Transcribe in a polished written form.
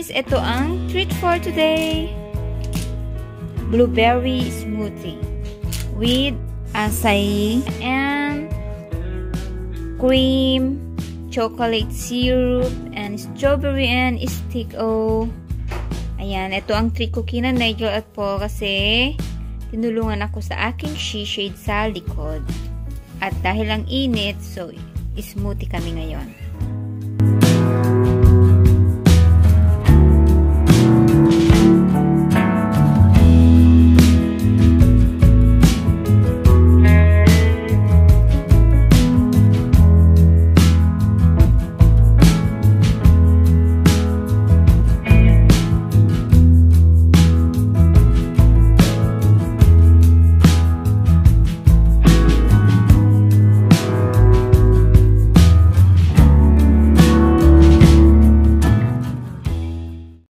guys, ito ang treat for today. Blueberry smoothie with acai and cream, chocolate syrup, and strawberry and stick. Ayan, ito ang treat ko kina Nigel at Paul kasi tinulungan ako sa aking she shade sa likod. At dahil ang init, so smoothie kami ngayon.